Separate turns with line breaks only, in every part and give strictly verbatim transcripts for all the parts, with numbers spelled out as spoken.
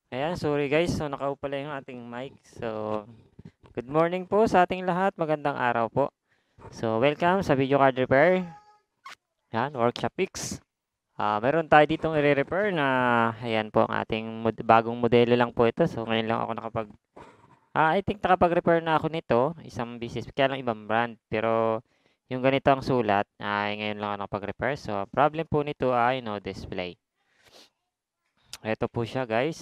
Ayan, sorry guys. So, nakaupo pala yung ating mic. So, good morning po sa ating lahat. Magandang araw po. So, welcome sa Video Card Repair. Yan, Workshop Fix. Ah, meron tayo ditong i-repair na, ayan po, ang ating mod- bagong modelo lang po ito. So, ngayon lang ako nakapag, ah, I think nakapag-repair na ako nito. Isang business, kaya lang ibang brand. Pero, yung ganito ang sulat, ay ngayon lang ako nakapag-repair. So, problem po nito ay no display. Ito po siya guys.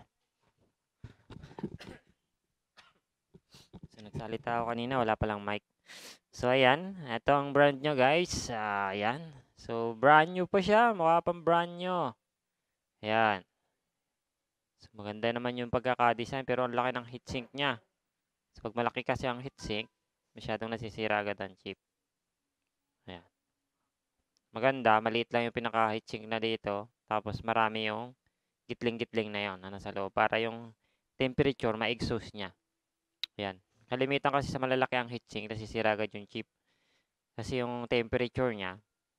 So, nagsalita ako kanina, wala palang mic. So, ayan. Ito ang brand nyo, guys. Ah, ayan. So, brand new pa siya. Mukha pang brand new. Ayan. So, maganda naman yung pagkaka-design, pero ang laki ng heatsink niya. So, pag malaki kasi ang heatsink, masyadong nasisira agad ang chip. Ayan. Maganda, maliit lang yung pinaka-heatsink na dito. Tapos, marami yung gitling-gitling na yon na nasa loob. Para yung temperature, ma-exhaust niya. Ayan. Kalimitan kasi sa malalaki ang heatsink, nasisira agad yung chip. Kasi yung temperature niya,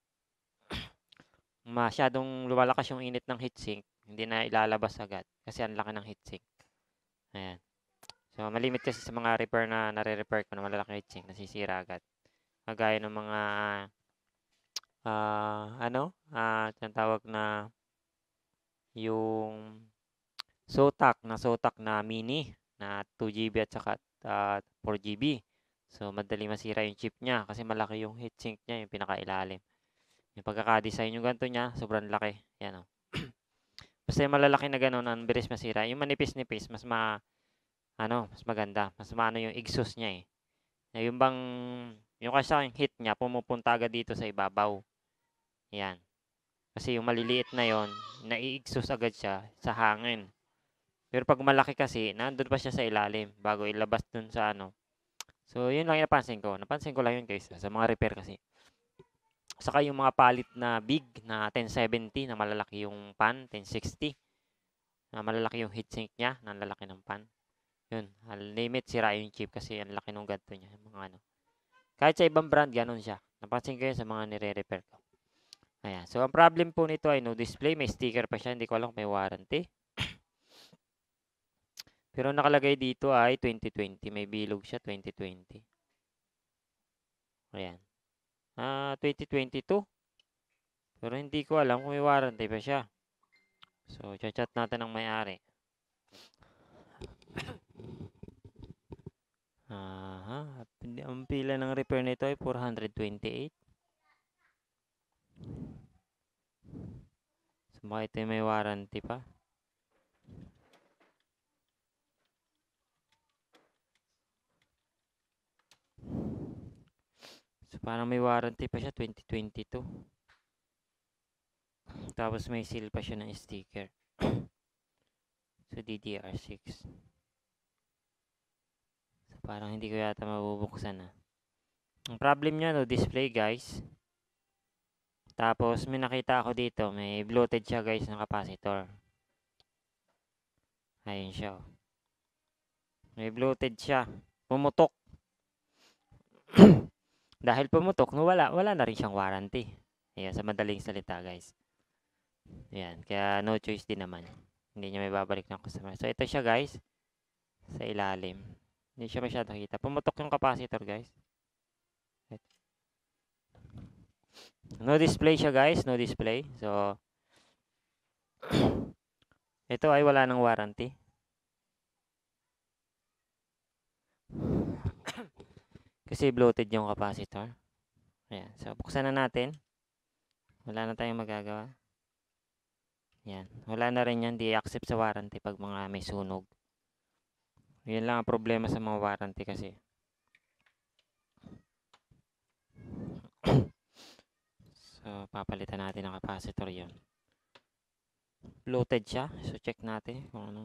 masyadong lumalakas yung init ng heatsink, hindi na ilalabas agad kasi ang laki ng heatsink. Ayan. So, malimit kasi sa mga repair na nare-repair ko na malalaki heatsink, nasisira agad. Kagaya ng mga, ah, ano, ah, tinatawag na yung Zotac na Zotac na mini na two G B at saka ah, four G B. So, madali masira yung chip niya kasi malaki yung heatsink niya, yung pinakailalim. Yung pagkaka-design yung ganito niya, sobrang laki. Yan o. Basta yung malalaki na gano'n, ang bilis masira. Yung manipis-nipis, mas ma, ano, mas maganda. Mas maano yung exhaust niya eh. Na yung bang, yung kasi yung heat niya, pumupunta agad dito sa ibabaw. Yan. Kasi yung maliliit na yon, nai-exhaust agad siya sa hangin. Pero pag malaki kasi, nandun pa siya sa ilalim bago ilabas dun sa ano. So, yun lang yung napansin ko. Napansin ko lang yun guys, sa mga repair kasi. Saka yung mga palit na big na ten seventy na malalaki yung pan, ten sixty na malalaki yung heatsink niya, na lalaki ng pan. Yun, al limit sira yung chip kasi ang laki ng ganto niya, yung mga ano. Kahit sa ibang brand, ganun siya. Napansin ko yun sa mga nire-repair ko. Ayan. So, ang problem po nito ay no display. May sticker pa siya. Hindi ko alam kung may warranty. Pero nakalagay dito ay twenty twenty. May bilog siya, twenty twenty. Ayan. Ah, twenty twenty-two. Pero hindi ko alam kung may warranty pa siya. So, chat natin ng may-ari. Aha. Ang pila ng repair nito ay four twenty-eight. So, baka ito may warranty pa. So, parang may warranty pa siya, twenty twenty-two. Tapos may seal pa siya ng sticker. So, D D R six. So, parang hindi ko yata mabubuksan ah. Ang problem niya, no, display guys. Tapos, may nakita ako dito, may bloated siya guys ng capacitor. Ayun siya. Oh. May bloated siya. Pumutok. Dahil pumutok, no, wala, wala na rin siyang warranty. Ayan, sa madaling salita guys. Ayan, kaya no choice din naman. Hindi niya may babalik ng customer. So, ito siya guys. Sa ilalim. Hindi siya masyado kita. Pumutok yung capacitor guys. No display siya guys. No display. So, ito ay wala ng warranty. Kasi bloated yung capacitor. Ayan. So, buksan na natin. Wala na tayong magagawa. Ayan. Wala na rin yan. Di accept sa warranty pag mga may sunog. Yan lang ang problema sa mga warranty kasi. So, papalitan natin ang capacitor yun. Bloated siya. So, check natin kung ano.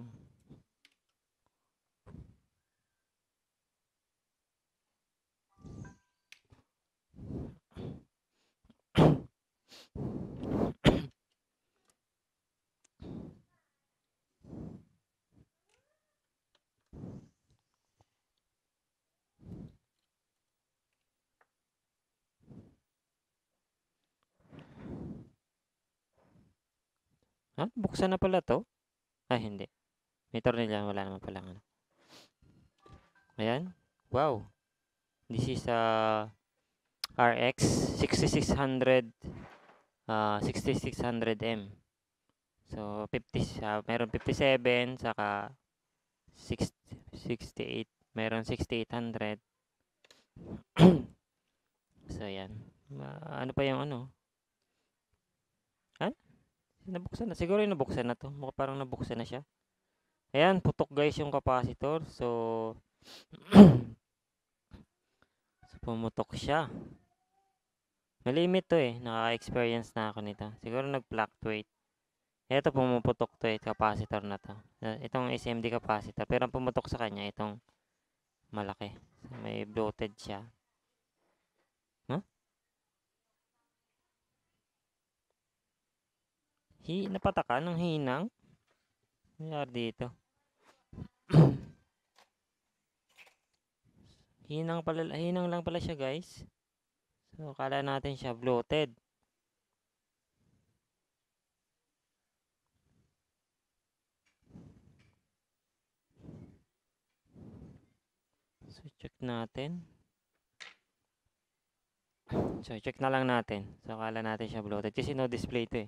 Ha? Buksan na pala to? Ay, hindi. May tornilyo, wala naman pala ano. Ayan. Wow. This is a R X sixty-six hundred uh, sixty-six hundred M. So fifty uh, meron fifty-seven saka sixty, sixty-eight, meron sixty-eight hundred. So yan. Uh, ano pa yung ano? Ha? Nabuksan na. Siguro yung nabuksan na to. Mukha parang nabuksan na siya. Ayan, putok guys yung capacitor. So, so pumutok siya. Malimit to eh. Naka-experience na ako nito. Siguro nag-fluctuate. Ito pumuputok to eh. Capacitor na to. Itong S M D capacitor. Pero ang pumutok sa kanya, itong malaki. So, may bloated siya. Huh? Hi, napataka ng hinang. Nangyari dito. hinang pala, hinang lang pala siya guys. So, kala natin siya bloated. So, check natin. So, check na lang natin. So, kala natin siya bloated. Kasi no display to eh.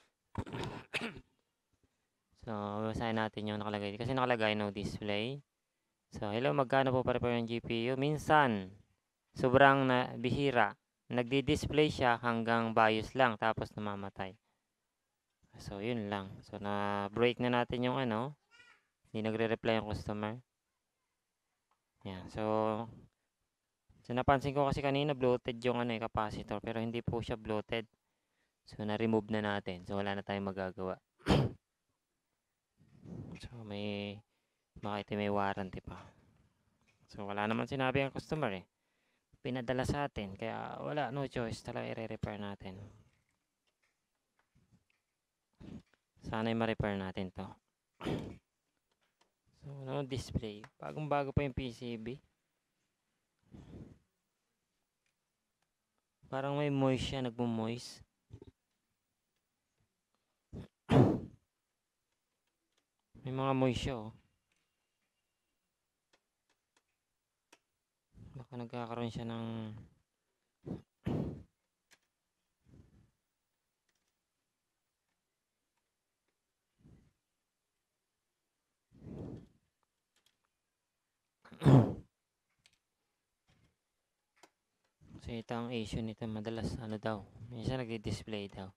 So, babasahin natin yung nakalagay. Kasi nakalagay no display. So, hello, magkano po para po yung G P U? Minsan, sobrang na, bihira. Nagdi-display siya hanggang BIOS lang. Tapos namamatay. So, yun lang. So, na-break na natin yung ano. Hindi nagre-reply yung customer. Yan. So, so, napansin ko kasi kanina bloated yung ano, eh, capacitor. Pero hindi po siya bloated. So, na-remove na natin. So, wala na tayong magagawa. So, may makita may warranty pa. So, wala naman sinabi ang customer eh. Pinadala sa atin. Kaya, wala. No choice. Talaga i-repair natin. Sana'y ma-repair natin to. So, no display. Bagong-bago pa yung P C B. Parang may moist siya. Nagmo-moist. May mga moist siya oh. Baka nagkakaroon siya ng so ito ang issue nito. Madalas ano daw. Minsan nagdi-display daw.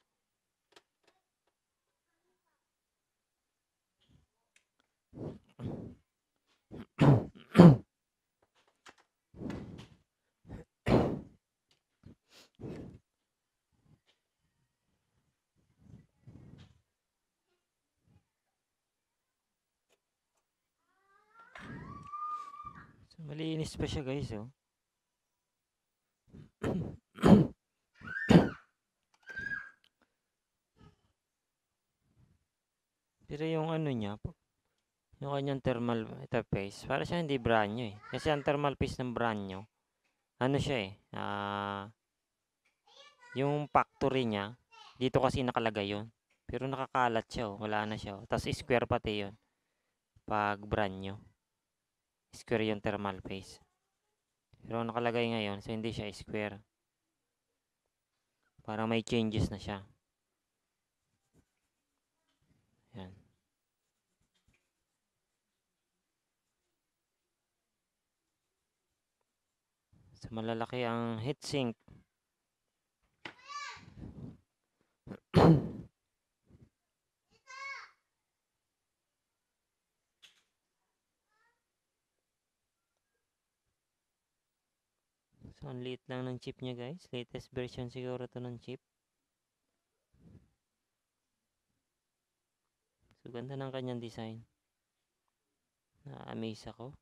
So, malinis pa siya guys oh. Pero yung ano niya, yung kanyang thermal interface, para siya hindi brand new eh. Kasi ang thermal paste ng brand new, ano siya eh, uh, yung factory niya, dito kasi nakalagay yun. Pero nakakalat siya oh, wala na siya oh. Tapos square pati yun. Pag brand new. Square yung thermal paste. Pero nakalagay ngayon, so hindi siya square. Parang may changes na siya. Yan. So, malalaki ang heatsink. So, ang liit lang ng chip niya guys. Latest version siguro to ng chip. So, ganda ng kanyang design. Na-amaze ako.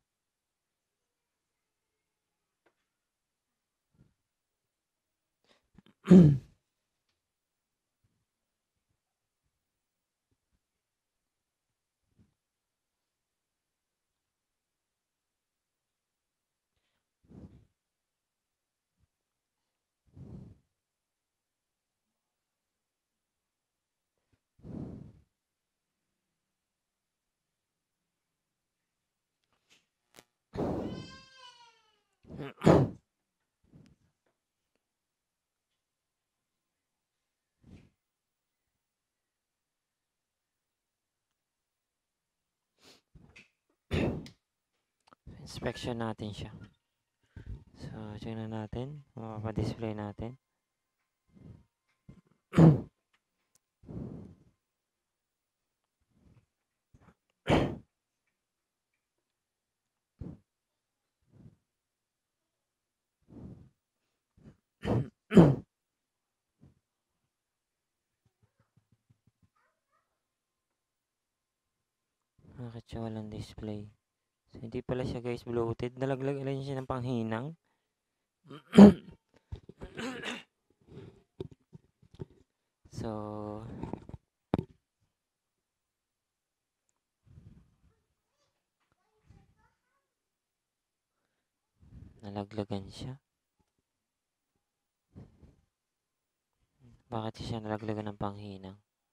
inspection natin siya. So, check na natin. Mapapa-display natin. Bakit siya walang display? So, hindi pala siya guys bloated. Nalaglag lang siya ng panghinang. So, nalaglagan siya. Bakit siya nalaglagan ng panghinang?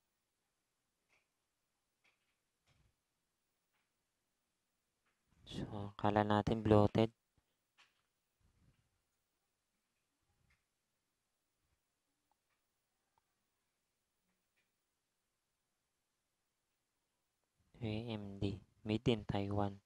So, kala natin bloated. A M D. Made in Taiwan.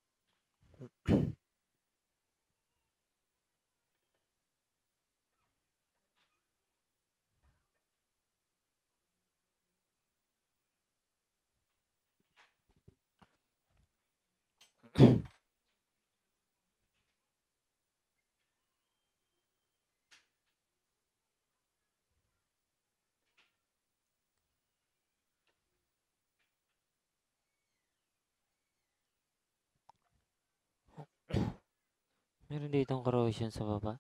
Meron ditong corrosion sa baba.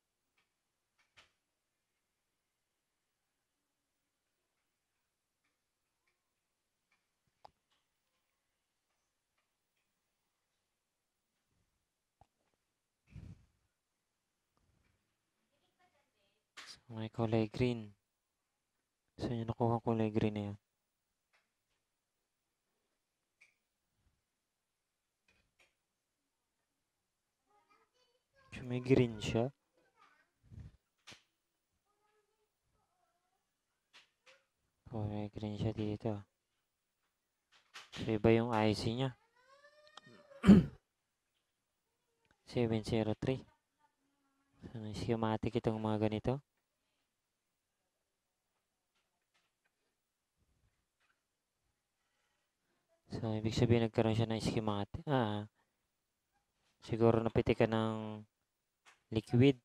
So, may kulay green. Saan nyo nakuha kulay green na yan? So, may green siya. Oh, may green siya dito. So, iba yung I C niya. seven zero three. So, schematic itong mga ganito. So, ibig sabihin nagkaroon siya ng schematic. Ah, siguro napitikan ng liquid.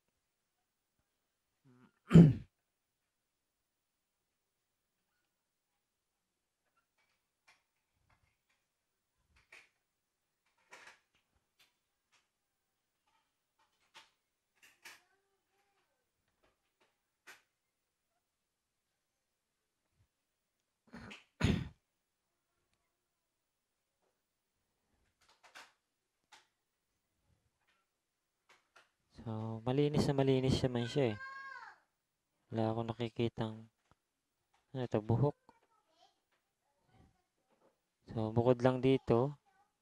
So, malinis na malinis naman siya eh. Wala akong nakikitang ano ito, buhok. So, bukod lang dito,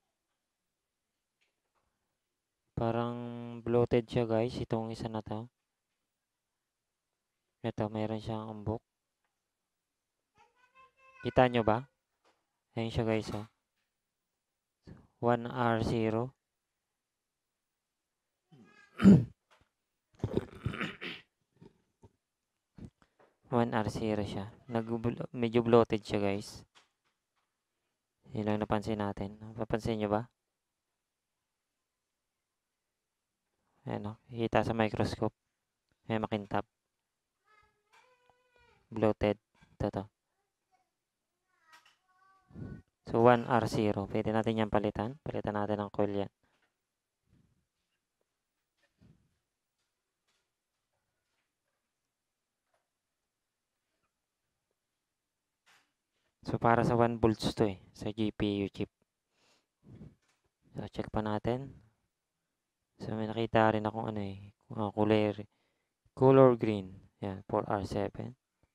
parang bloated siya guys, itong isa na to. Ito, mayroon siyang umbok. Kita nyo ba? Ayun siya guys, oh. one R zero. one R zero siya. Nag medyo bloated siya guys. Yun lang napansin natin. Papansin nyo ba? Ayan o. Kita sa microscope. May makintab. Bloated. Ito to. So, one R zero. Pwede natin yan palitan. Palitan natin ng coil yan. So, para sa one volts to eh. Sa G P U chip. So, check pa natin. So, may nakita rin akong ano eh. Uh, color, color green. Yan, four R seven.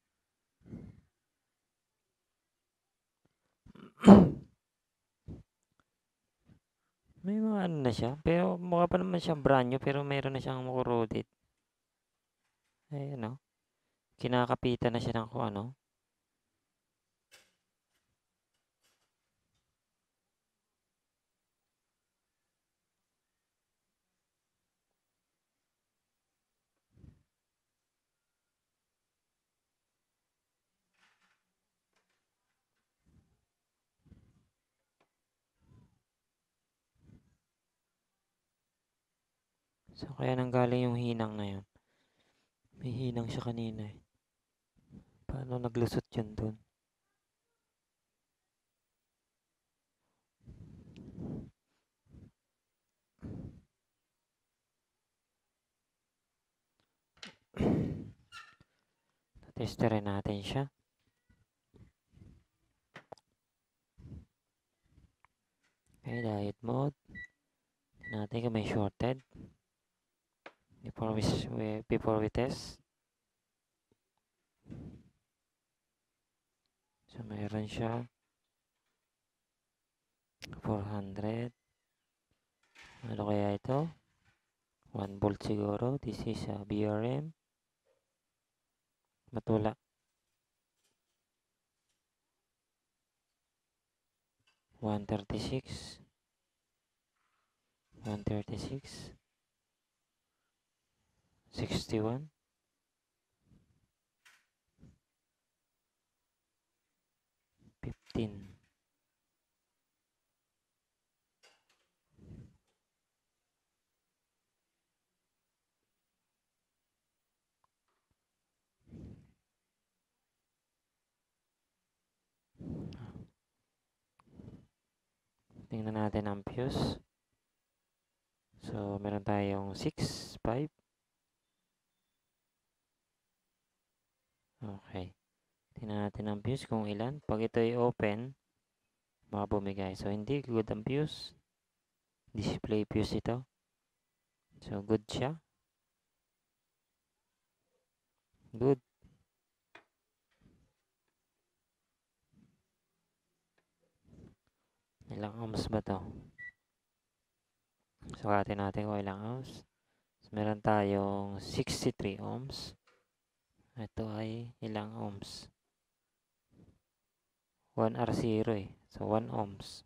May mga ano na siya. Pero mukha pa naman siyang brand new. Pero meron na siyang corroded. Ayan o. Kinakapitan na siya ng kung ano. So, kaya nanggaling yung hinang na yun. May hinang siya kanina eh. Paano naglusot yun dun? Testerin natin siya. Okay, diet mode. Natin kung may shorted. Before we, before we test. So, mayroon siya. four hundred. Ano kaya ito? one volt siguro. This is a B R M. Matula. one thirty-six. one thirty-six. sixty-one. fifteen. Tingnan natin ang fuse. So, meron tayong six, five. Okay. Tingnan natin ang fuse kung ilan. Pag ito ay open, baka bumigay. So, hindi good ang fuse. Display fuse ito. So, good siya. Good. Ilang ohms ba to? Sukatin natin kung ilang ohms. So, meron tayong sixty-three ohms. Ito ay ilang ohms? one R zero eh. So, one ohms.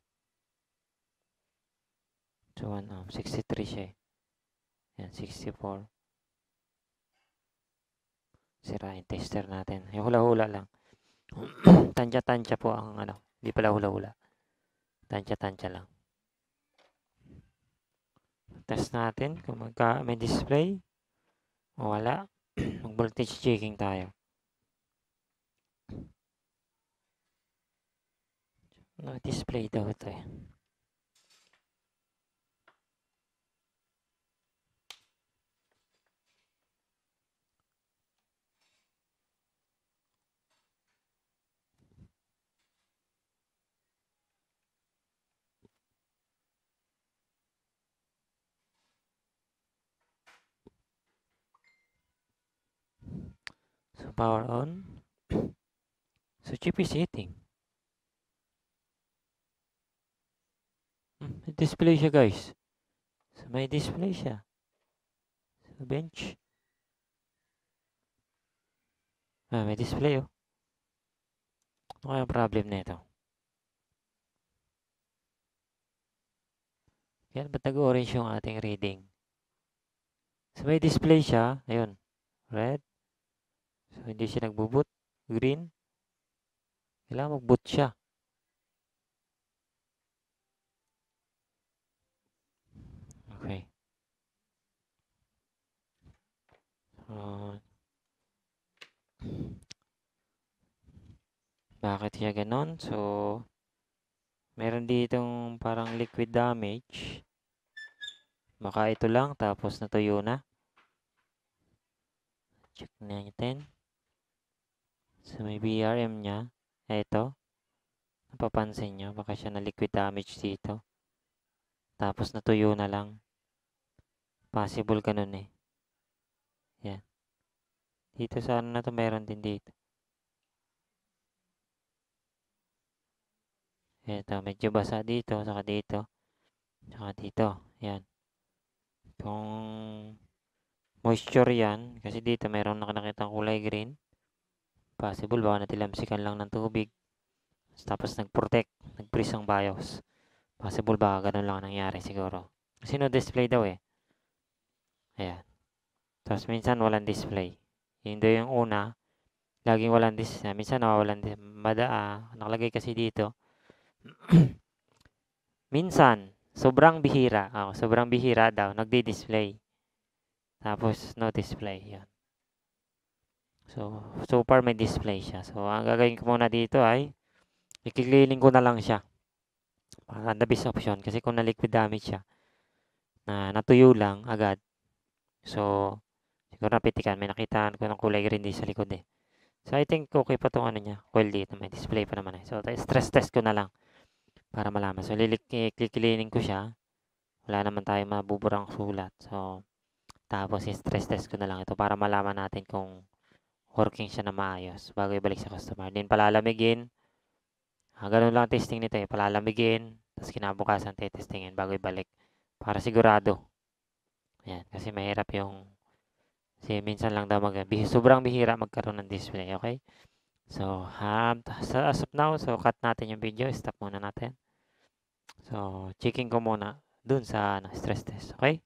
So, one ohm. sixty-three siya eh. Yan, sixty-four. Sirain tester natin. Yung hula-hula lang. Tansya-tansya po ang ano. Hindi pala hula-hula. Tansya-tansya lang. Test natin kung magka may display o wala. Mag-voltage checking tayo. No, display daw ito eh. So, power on. So, chip is heating. Hmm, may display siya guys. So, may display siya. So, bench. Ah, may display oh. Ano kaya ang problem na ito? Kaya ba't nag-orange yung ating reading? So, may display siya. Ayun. Red. So, hindi siya nagbo-boot. Green. Kailangan mag-boot siya. Okay. Uh, bakit siya ganon? So, meron ditong parang liquid damage. Baka ito lang, tapos natuyo na. Check natin. So, may B R M niya. Ito. Napapansin nyo, baka siya na liquid damage dito. Tapos natuyo na lang. Possible ganun eh. Yan. Dito sa ano na to, meron din dito. Ito, medyo basa dito, saka dito. Saka dito. Yan. Kung moisture yan, kasi dito meron nakakitang kulay green. Possible, baka natilamsikan lang ng tubig. Tapos nag-protect, nag-freeze ang BIOS. Possible, baka ganun lang nangyari siguro. Kasi no display daw eh. Ayan. Tapos minsan walang display. Hindi yung una, laging walang display. Minsan nawawalan display. Mada, ah, nakalagay kasi dito. Minsan, sobrang bihira. Oh, sobrang bihira daw, nagdi-display. Tapos, no display. Yan. So, so far may display siya. So, ang gagawin ko muna dito ay i-cleaning ko na lang siya. Para the best option. Kasi kung na-liquid damage siya, na natuyo lang agad. So, siguro napitikan. May nakita ko ng kulay green din sa likod eh. So, I think okay pa itong ano niya. Coil dito. May display pa naman eh. So, stress test ko na lang para malaman. So, lilik-cleaning ko siya. Wala naman tayo mabuburang sulat. So, tapos i-stress test ko na lang ito para malaman natin kung working siya na maayos bago ibalik sa customer. Then, palalamigin. Ah, ganun lang testing nito eh. Palalamigin. Tapos, kinabukasan testingin bago ibalik. Para sigurado. Ayan. Kasi mahirap yung kasi minsan lang daw mag sobrang bihira magkaroon ng display, okay? So, um, sa as of now, so cut natin yung video, stop muna natin. So, checking ko muna dun sa ano, stress test, okay?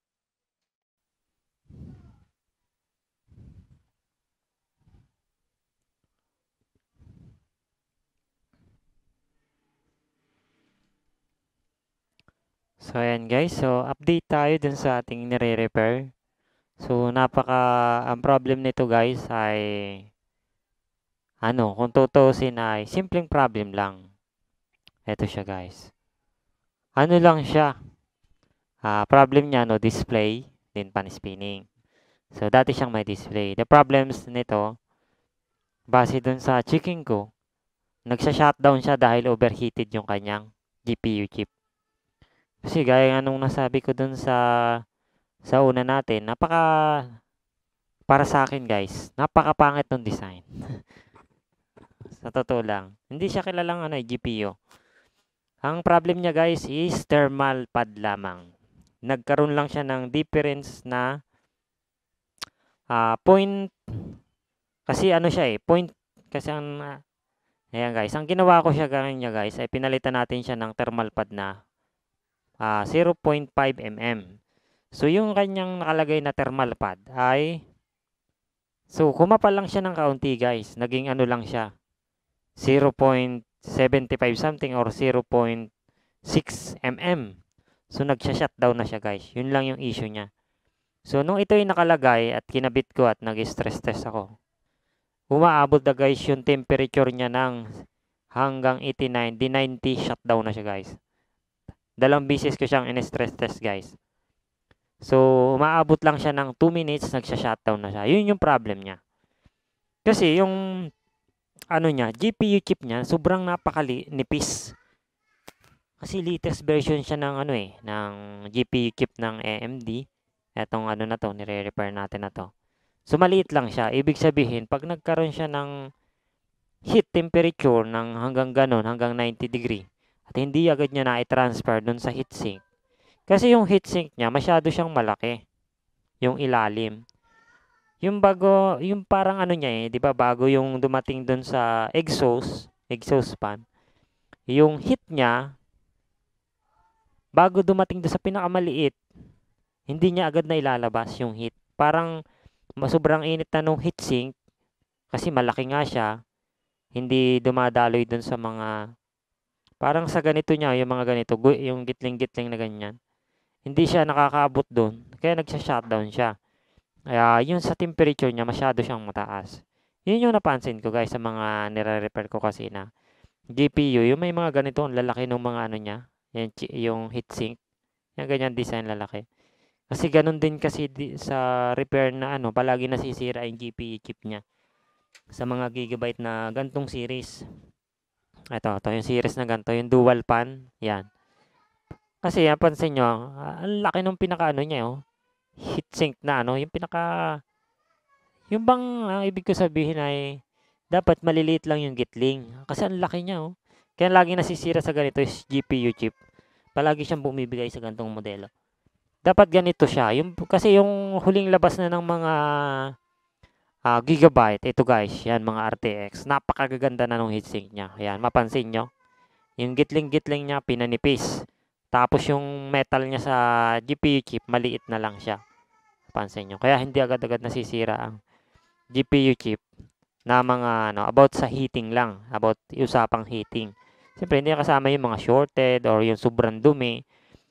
So, ayan guys, so update tayo dun sa ating nire-repair. So, napaka, ang problem nito guys ay ano, kung tutuusin ay simpleng problem lang. Ito siya guys. Ano lang siya? Uh, problem niya, no, display, din pan spinning. So, dati siyang may display. The problems nito, base dun sa checking ko, nagsha-shutdown siya dahil overheated yung kanyang G P U chip. Kasi gaya nga nung nasabi ko dun sa sa una natin, napaka, para sa akin guys, napakapangit ng design. Sa totoo lang. Hindi siya kilalang ano, G P U. Ang problem niya guys is thermal pad lamang. Nagkaroon lang siya ng difference na uh, point, kasi ano siya eh, point, kasi ang, uh, ayan guys, ang ginawa ko siya ganyan niya guys, ay pinalitan natin siya ng thermal pad na uh, zero point five millimeter. So, yung kanyang nakalagay na thermal pad ay, so, kumapal lang siya ng kaunti guys. Naging ano lang siya, zero point seven five something or zero point six millimeter. So, nagsha-shutdown na siya guys. Yun lang yung issue niya. So, nung ito yung nakalagay at kinabit ko at nag-stress test ako, umaabot na guys yung temperature niya ng hanggang eighty-nine, di ninety, shutdown na siya guys. Dalawang bisis ko siyang in-stress test guys. So, umaabot lang siya ng two minutes, nagsha-shutdown na siya. Yun yung problem niya. Kasi yung ano niya, G P U chip niya, sobrang napakanipis. Kasi latest version siya ng ano eh, ng G P U chip ng A M D. Etong ano na to, nire-repair natin na to. So, maliit lang siya. Ibig sabihin, pag nagkaroon siya ng heat temperature ng hanggang ganon, hanggang ninety degree, at hindi agad niya na i-transfer dun sa heatsink. Kasi yung heatsink niya, masyado siyang malaki. Yung ilalim. Yung bago, yung parang ano niya eh, di ba bago yung dumating dun sa exhaust, exhaust fan, yung heat niya, bago dumating dun sa pinakamaliit, hindi niya agad na ilalabas yung heat. Parang sobrang init na nung heatsink, kasi malaki nga siya, hindi dumadaloy dun sa mga, parang sa ganito niya, yung mga ganito, yung gitling-gitling na ganyan. Hindi siya nakakaabot doon. Kaya nagsha-shutdown siya. Kaya yun sa temperature niya, masyado siyang mataas. Yun yung napansin ko guys sa mga nire-repair ko kasi na G P U. Yung may mga ganito, ang lalaki ng mga ano niya. Yung, yung heatsink. Yung ganyan design lalaki. Kasi ganun din kasi di, sa repair na ano, palagi nasisira yung G P U chip niya. Sa mga gigabyte na gantong series. Ito, ito yung series na ganito. Yung dual pan. Yan. Kasi yan, pansin nyo, uh, ang laki nung pinaka-ano niya, oh. Heatsink na, ano, yung pinaka, yung bang, ang ibig ko sabihin ay, dapat maliliit lang yung gitling. Kasi ang laki niya, oh. Kaya lagi nasisira sa ganito is G P U chip. Palagi siyang bumibigay sa ganitong modelo. Dapat ganito siya. Yung, kasi yung huling labas na ng mga uh, gigabyte, ito guys, yan, mga R T X, napakaganda na nung heatsink niya. Ayan, mapansin nyo. Yung gitling-gitling niya, pinanipis. Tapos yung metal niya sa G P U chip, maliit na lang siya. Pansin nyo. Kaya hindi agad-agad nasisira ang G P U chip na mga, ano, about sa heating lang. About usapang heating. Siyempre, hindi kasama yung mga shorted or yung sobrang dumi.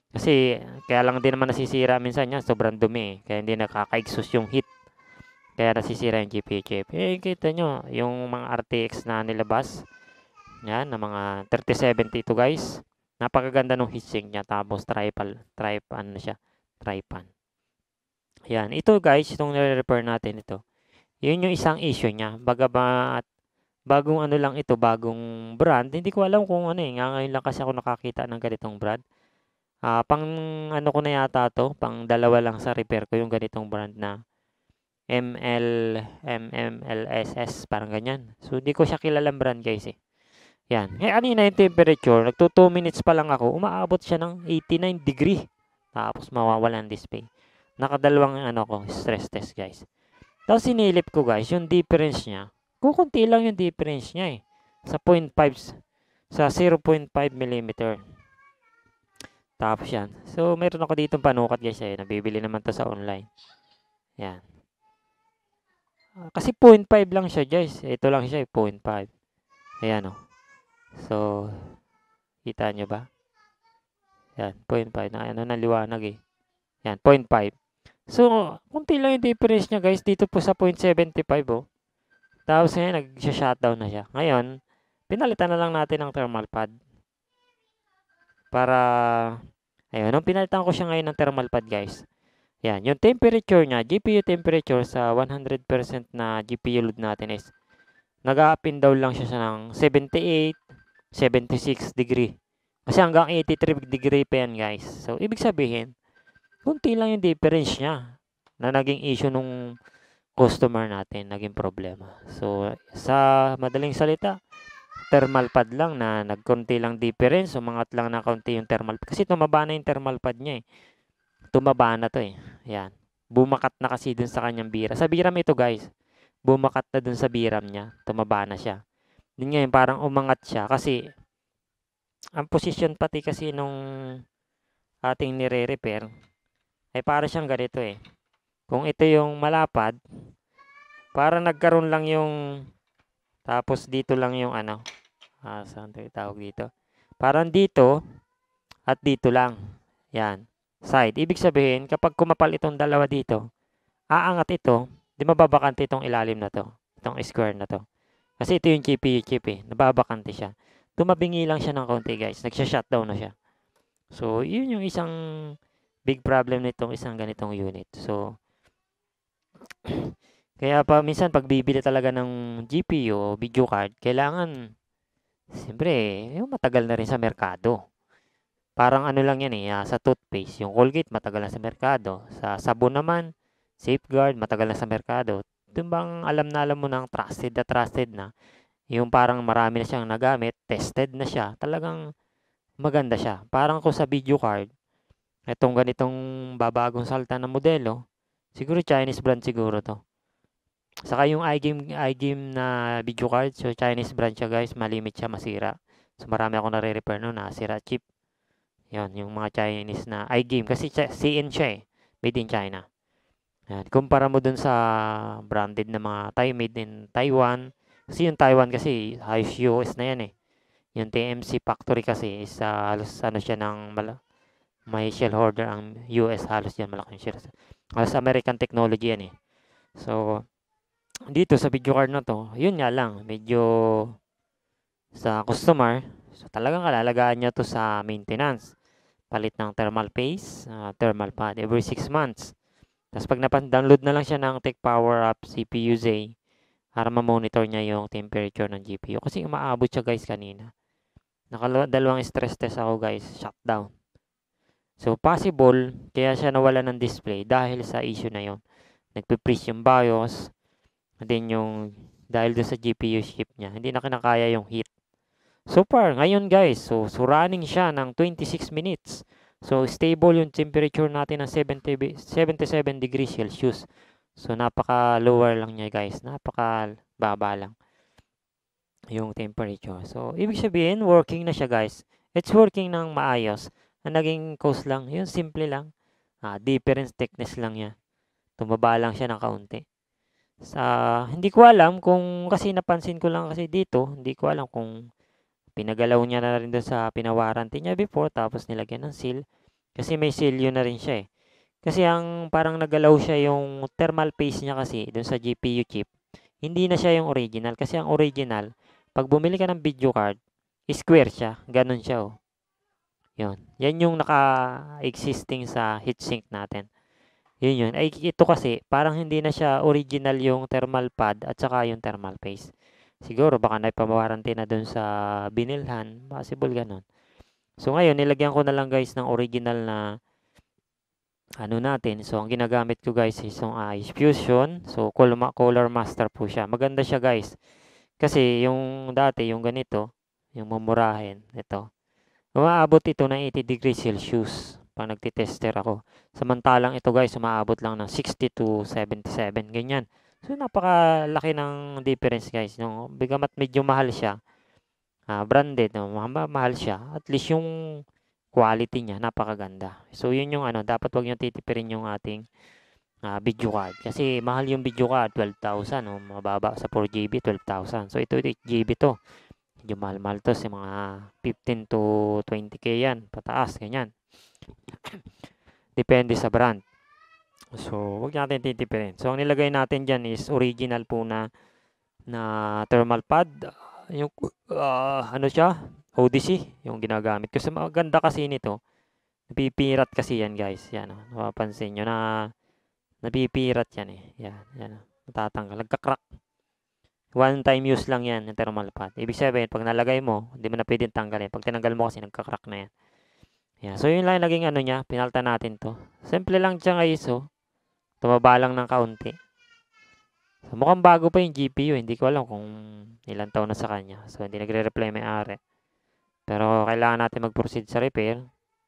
Kasi kaya lang din naman nasisira minsan yan, sobrang dumi eh. Kaya hindi nakaka-exhaust yung heat. Kaya nasisira yung G P U chip. Eh, kita nyo, yung mga R T X na nilabas, yan, na mga thirty seventy-two guys. Napakaganda nung heatsink niya. Tapos tripal, trip, ano na siya, tripan. Yan, ito guys, itong nire-repair natin ito. Yun yung isang issue niya. Baga ba, bagong ano lang ito, bagong brand. Hindi ko alam kung ano eh. Nga ngayon lang kasi ako nakakita ng ganitong brand. Ah, pang ano ko na yata to, pang dalawa lang sa repair ko yung ganitong brand na M L, M M L S S, parang ganyan. So, hindi ko siya kilalang brand guys eh. Yan. Eh, kanina yung temperature, nagto two minutes pa lang ako, umaabot siya ng eighty-nine degree. Tapos mawawala ang display. Nakadalawang ano ko, stress test guys. Tapos sinilip ko guys, yung difference niya. Kukunti lang yung difference niya eh. Sa zero point five, sa zero point five millimeter. Tapos yan. So, meron ako dito panukat guys eh. Nabibili naman to sa online. Yan. Ah, kasi zero point five lang siya guys. Ito lang siya eh, zero point five. Ayan o. Oh. So, kita nyo ba? Yan, zero point five. Na ano na liwanag eh. Yan, zero point five. So, kunti lang yung difference niya guys. Dito po sa zero point seven five oh. Tapos ngayon, nag-shutdown na siya. Ngayon, pinalitan na lang natin ng thermal pad. Para, ayun, nung pinalitan ko siya ngayon ng thermal pad guys. Yan, yung temperature niya, G P U temperature sa one hundred percent na G P U load natin is nag-up and down lang siya ng seventy-eight, seventy-six degree. Kasi hanggang eighty-three degree pa yan guys. So, ibig sabihin, kunti lang yung difference niya na naging issue nung customer natin, naging problema. So, sa madaling salita, thermal pad lang na nagkunti lang difference, umangat lang na kaunti yung thermal pad. Kasi tumaba na yung thermal pad niya eh. Tumaba na to eh. Yan. Bumakat na kasi dun sa kanyang biram. Sa biram ito guys. Bumakat na dun sa biram niya. Tumaba na siya. Yun ngayon, parang umangat siya kasi ang posisyon pati kasi nung ating nire-repair ay para siyang ganito eh. Kung ito yung malapad, para nagkaroon lang yung tapos dito lang yung ano. Ah, saan tayo tawag dito? Parang dito at dito lang. Yan. Side. Ibig sabihin, kapag kumapal itong dalawa dito, aangat ito, di mababakante itong ilalim na to. Itong square na to. Kasi ito yung G P U chip eh. Nababakante siya. Tumabingi lang siya ng konti guys. Nagsha-shutdown na siya. So, yun yung isang big problem nitong isang ganitong unit. So, kaya pa minsan pag bibili talaga ng G P U o video card, kailangan, siyempre, yung matagal na rin sa merkado. Parang ano lang yan eh, uh, sa toothpaste. Yung Colgate, matagal na sa merkado. Sa sabon naman, Safeguard, matagal na sa merkado. Ito bang alam na alam mo ng trusted na trusted na. Yung parang marami na siyang nagamit, tested na siya. Talagang maganda siya. Parang ko sa video card, itong ganitong babagong salta na modelo, siguro Chinese brand siguro to. Saka yung iGame, iGame na video card, so Chinese brand siya guys, malimit siya, masira. So marami ako nare-repair no, nasira chip. Yan, yung mga Chinese na iGame. Kasi C N siya eh. Made in China. Yan. Kumpara mo dun sa branded na mga Thai, made in Taiwan. Kasi yung Taiwan kasi, halos U S na yan eh. Yung T M C factory kasi is uh, halos ano siya ng mala may shell holder ang U S, halos yan malaking share. Halos American technology yan eh. So, dito sa video card na to, yun nga lang, medyo sa customer, so talagang kalalagaan niya to sa maintenance. Palit ng thermal paste, uh, thermal pad every six months. Tapos pag napan-download na lang siya ng Tech Power Up C P U Z para ma-monitor niya yung temperature ng G P U. Kasi umaabot siya guys kanina. Nakadalawang stress test ako guys, shutdown. So possible, kaya siya nawala ng display dahil sa issue na yon. Nagpe-freeze yung BIOS, then yung dahil doon sa G P U chip niya, hindi na kinakaya yung heat. So far, ngayon guys, so, so running siya ng twenty-six minutes. So stable yung temperature natin ng seventy, seventy-seven degrees Celsius. So napaka-lower lang niya guys, napaka-baba lang yung temperature. So ibig sabihin, working na siya guys. It's working ng maayos. Ang naging cause lang, yun simple lang. Ah, difference thickness lang niya. Tumaba lang siya ng kaunti. Sa, hindi ko alam kung, kasi napansin ko lang kasi dito, hindi ko alam kung pinagalaw niya na rin doon sa pinawarranty niya before, tapos nilagyan ng seal. Kasi may selyo na rin siya eh. Kasi ang parang nagalaw siya yung thermal paste niya kasi dun sa G P U chip. Hindi na siya yung original. Kasi ang original, pag bumili ka ng video card, square siya. Ganun siya oh. Yun. Yan yung naka-existing sa heatsink natin. Yun yun. Ay, ito kasi, parang hindi na siya original yung thermal pad at saka yung thermal paste. Siguro, baka naipawarranty na dun sa binilhan. Possible ganun. So, ngayon, nilagyan ko na lang guys ng original na ano natin. So, ang ginagamit ko guys is yung uh, Fusion. So, Color, Color Master po siya. Maganda siya guys. Kasi, yung dati, yung ganito, yung mamurahin, ito. Umaabot ito ng eighty degrees Celsius pag nagtitester ako. Samantalang ito guys, umaabot lang ng sixty to seventy-seven, ganyan. So, napakalaki ng difference guys. No? Bigamat medyo mahal siya, uh, branded, no? Ma mahal siya. At least yung quality niya, napakaganda. So, yun yung ano, dapat wag nyo titipirin yung ating uh, video card. Kasi mahal yung video card, twelve thousand. No? Mababa sa four G B, twelve thousand. So, ito eight G B to. Medyo mahal-mahal to, sa mga fifteen to twenty K yan, pataas, ganyan. Depende sa brand. So, huwag natin titipirin. So, ang nilagay natin dyan is original po na na thermal pad. Yung, uh, ano siya? Odyssey, yung ginagamit. Kasi maganda kasi nito. Napipirat kasi yan, guys. Yan, oh. Napapansin nyo na napipirat yan eh. Yan, yan. Oh. Natatanggal. Nagka-crack. One time use lang yan, yung thermal pad. Ibig sabihin, pag nalagay mo, hindi mo na pwedeng tanggalin. Pag tinanggal mo kasi, nagka-crack na yan. Yan. So, yun lang yung naging ano niya. Pinalta natin to. Simple lang siya guys, oh. Tumaba lang ng kaunti. So, mukhang bago pa yung G P U. Hindi ko alam kung ilang taon na sa kanya. So, hindi nagre-reply may-ari. Pero, kailangan natin mag-proceed sa repair.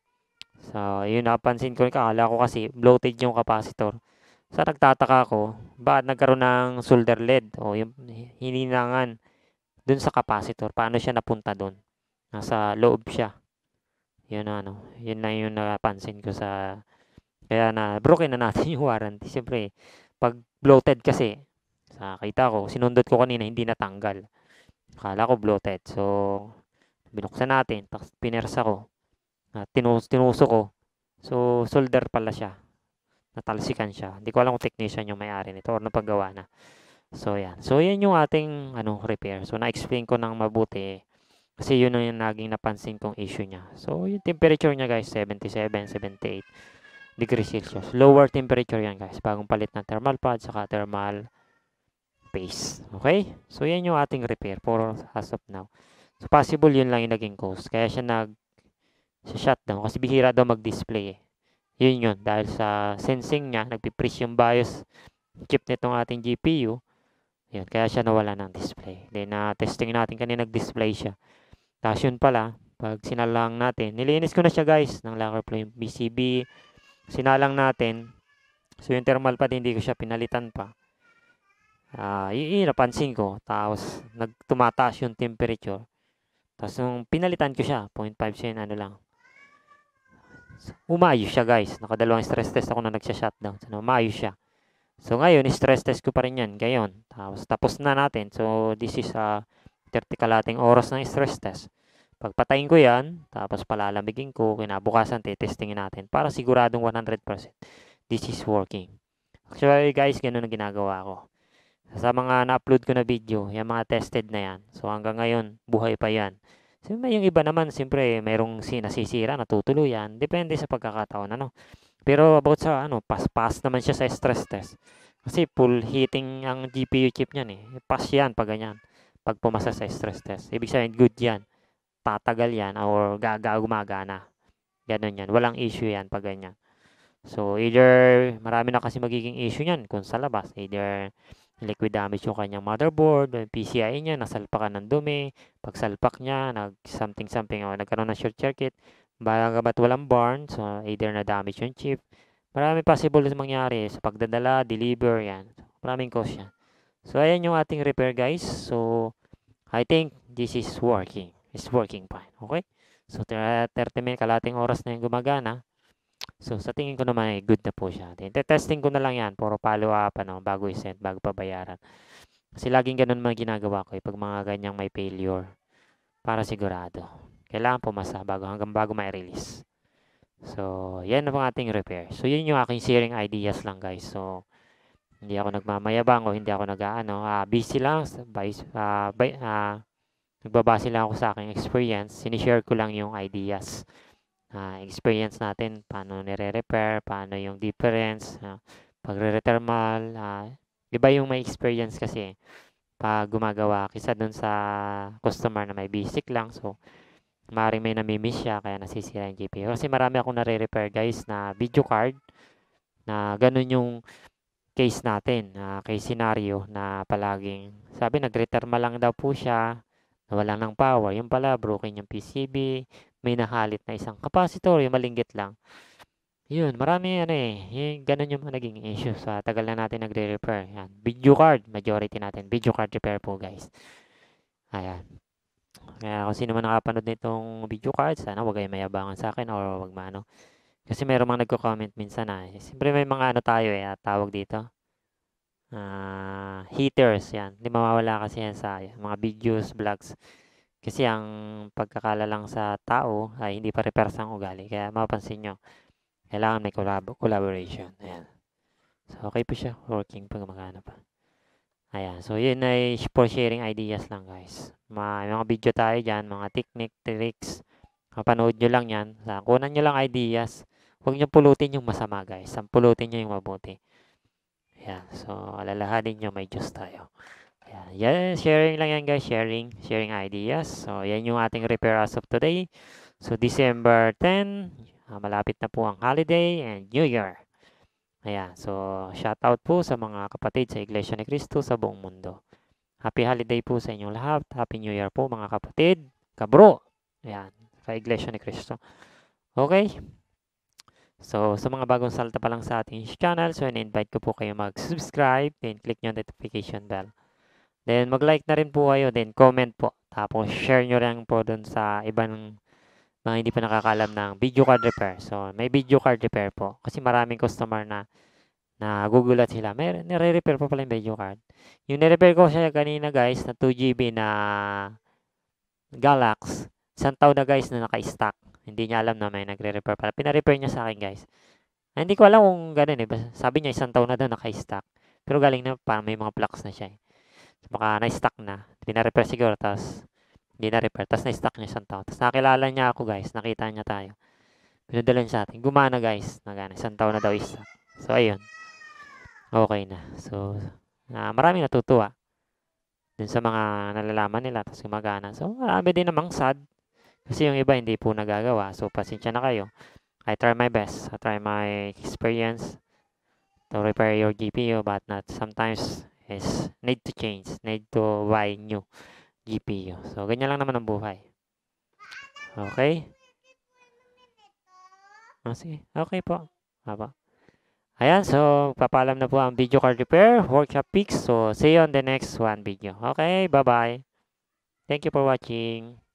So, yun, napansin ko. Akala ko kasi, bloated yung capacitor. So, nagtataka ko, bakit nagkaroon ng solder lead o yung hininangan dun sa capacitor? Paano siya napunta dun? Nasa loob siya. Yun ano, yun lang yung napansin ko sa, kaya na, broken na natin yung warranty. Siyempre, pag bloated kasi, sa kita ko, sinundot ko kanina, hindi natanggal. Akala ko bloated. So, binuksan natin, tapos pinersa ko, at tinus tinuso ko. So, solder pala siya. Natalsikan siya. Hindi ko alam kung technician yung may-ari nito or napagawa na. So, yan. So, yan yung ating ano, repair. So, na-explain ko ng mabuti kasi yun yung naging napansin kong issue niya. So, yung temperature niya guys, seventy-seven, seventy-eight degrees Celsius. Lower temperature yan guys. Bagong palit ng thermal pad saka thermal paste. Okay? So, yan yung ating repair for as of now. So, possible yun lang yung naging cause. Kaya siya nag shutdown kasi bihira daw mag-display eh. Yun yun, dahil sa sensing niya, nagpiprease yung BIOS chip nitong ating G P U. Yun, kaya siya nawala ng display. Then, na uh, testing natin kanina, nag-display siya. Tapos yun pala, pag sinalang natin, nilinis ko na siya guys, ng lacquer flame B C B. Sinalang natin. So, yung thermal pad, hindi ko siya pinalitan pa. Uh, yun, napansin ko. Tapos, nagtumataas yung temperature. Tapos, nung pinalitan ko siya, zero point five cent, ano lang, umayos siya guys. Nakadalawang stress test ako na nagsya-shutdown. So, umayos siya. So, ngayon, stress test ko pa rin yan. Gayon. Tapos, tapos na natin. So, this is a uh, thirty kalating oras ng stress test. Pagpatayin ko yan, tapos palalamigin ko, kinabukasan, testingin natin para siguradong one hundred percent this is working. Actually, guys, ganun ang ginagawa ko. Sa mga na-upload ko na video, yung mga tested na yan. So, hanggang ngayon, buhay pa yan. So, may yung iba naman, siyempre, mayroong nasisira, natutuluyan. Depende sa pagkakataon, ano. Pero about sa, ano, pass-pass naman siya sa stress test. Kasi full heating ang G P U chip niyan eh. Pass yan pag ganyan. Pag pumasa sa stress test. Ibig sabihin, good yan. Tatagal yan or gaga gumagana. Ganon yan. Walang issue yan pag ganyan. So, either, marami na kasi magiging issue niyan kung sa labas. Either, liquid damage yung kanyang motherboard, yung P C I niya, nasalpakan ng dumi, pagsalpak niya, nag something something, o nagkaroon ng short circuit, bagamat walang burn, so either na damage yung chip. Maraming possible na mangyari sa pagdadala, deliver, yan. Maraming cause yan. So, ayan yung ating repair guys. So, I think this is working. It's working fine. Okay? So, thirty minutes, kalating oras na yung gumagana. So, sa tingin ko naman ay good na po siya. Testing ko na lang yan. Puro follow up, ano, bago i-send, bago pabayaran. Kasi laging ganun mga ginagawa ko eh, pag mga ganyang may failure. Para sigurado. Kailangan pumasa bago, hanggang bago may release. So, yan ang ating repair. So, yun yung aking sharing ideas lang guys. So, hindi ako nagmamayabang o hindi ako nag-aano. Uh, busy lang. By, uh, by, uh, nagbabase lang ako sa aking experience. Sinishare ko lang yung ideas. Uh, experience natin. Paano nire-repair. Paano yung difference. Uh, pagre-rethermal. Uh, iba yung may experience kasi pag gumagawa kisa dun sa customer na may basic lang. So, maaaring may namimiss siya kaya nasisira yung G P U. Kasi marami akong nare-repair guys na video card na ganun yung case natin, uh, case scenario na palaging sabi nag-rethermal lang daw po siya, nawala ng power. Yung pala broken yung P C B, may nahalit na isang capacitor, yung malinggit lang. Yun, marami ano eh, yung, ganun yung naging issue sa tagal na natin nagre-repair. Yan, video card, majority natin, video card repair po guys. Ayan. Kaya kung sino man nakapanood nitong video card, sana huwag kayong mayabangan sa akin or wag maano. Kasi meron mga nagko-comment minsan na, eh, siyempre may mga ano tayo eh, ah, tawag dito. Uh, haters yan. Hindi mawawala kasi yan sa yan, mga videos, vlogs. Kasi ang pagkakala lang sa tao ay hindi pa repair ang ugali. Kaya mapapansin nyo, kailangan may collab collaboration. Ayan. So, okay po siya. Working pag magana pa. Ayan. So, yun ay for sharing ideas lang, guys. May mga video tayo dyan, mga technique, tricks. Mapanood nyo lang yan. Kunan nyo lang ideas. Huwag nyo pulutin yung masama, guys. Ang pulutin nyo yung mabuti. Ayan. So, alalahanin nyo, may Diyos tayo. Ayan. Yan, sharing lang yan, guys. Sharing. Sharing ideas. So, yan yung ating repair as of today. So, December tenth. Uh, malapit na po ang holiday and New Year. Ayan, so shout out po sa mga kapatid sa Iglesia ni Cristo sa buong mundo. Happy holiday po sa inyong lahat. Happy New Year po mga kapatid. Kabro. Ayan, sa Iglesia ni Cristo. Okay? So, sa mga bagong salta pa lang sa ating channel, so in-invite ko po kayo mag-subscribe, then click nyo notification bell. Then mag-like na rin po kayo, then comment po. Tapos share nyo rin po dun sa ibang mga hindi pa nakakalam ng video card repair. So, may video card repair po. Kasi maraming customer na na gugulat sila. May nire-repair pa pala yung video card. Yung nire-repair ko siya kanina guys na two G B na Galax. Isang taon na guys na naka-stock. Hindi niya alam na may nagre-repair pala. Pina-repair niya sa akin guys. Ay, hindi ko alam kung ganun eh. Sabi niya isang taon na daw naka-stock. Pero galing na parang may mga flux na siya eh. So, baka na-stock na. Pina-repair siguro. Tapos hindi na-repair. Tapos na-stock niya isang taon. Tapos nakilala niya ako guys. Nakita niya tayo. Pinadala niya sa atin. Gumana guys. Nagana. Isang taon na daw stock. So, ayun. Okay na. So, uh, maraming natutuwa dun sa mga nalalaman nila. Tapos gumagana. So, marami din namang sad. Kasi yung iba hindi po nagagawa. So, pasensya na kayo. I try my best. I try my experience to repair your G P U. But not sometimes is need to change. Need to buy new G P U. So, ganyan lang naman ang buhay. Okay? Oh, sige. Okay po. Haba. Ayan, so, papalam na po ang video card repair, workshop fix. So, see you on the next one video. Okay, bye-bye. Thank you for watching.